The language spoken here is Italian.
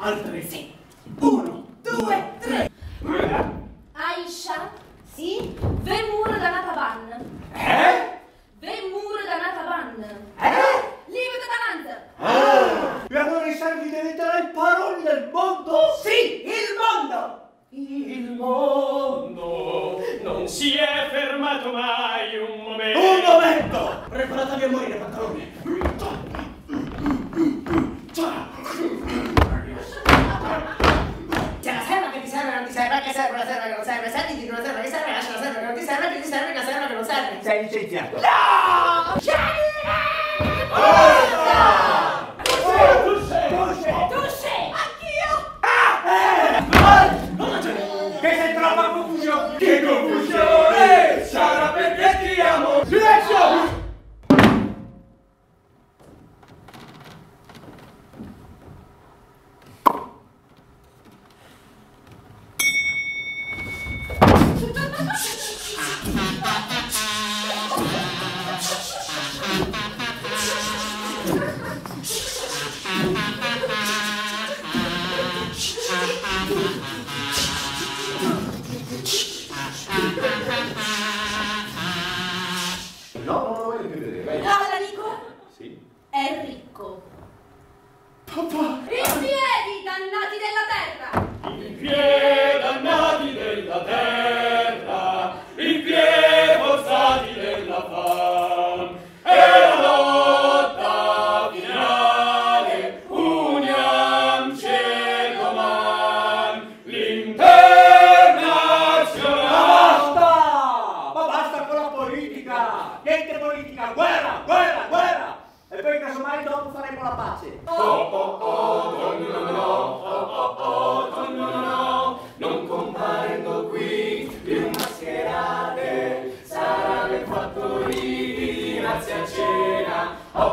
Altri. Sì. 1, 2, 3. Aisha? Sì? Vemur da Nataban. Vemur da Nataban. Libro da Tanant. E allora i servi diventeranno i paroli del mondo? Sì, il mondo! Il mondo non si è fermato mai un momento. Un momento! Preparatevi a morire, pantaloni! C'è la serva che ti serve, non ti serve, che serve, una serva che non serve, servi di una serva che serve, lascia la serva che non ti serve, che ti serve, una serva che non serve. Sei licenziato! No! Che sei troppa confusione! Che confusione! Sarà perché ti amo! Silenzio! No, non lo voglio più vedere, vai. Guarda, Nico. Sì? È ricco. Papà! In piedi, dannati della terra. In piedi dannati della terra, in piedi forzati della fam, e la lotta finale, uniam cegoman, l'internazionale. Ma basta con la politica! Niente politica! Guerra! Guerra! Guerra! E poi casomai dopo faremo la pace! Non comparendo qui più mascherate, sarà nel fatto di razia cena.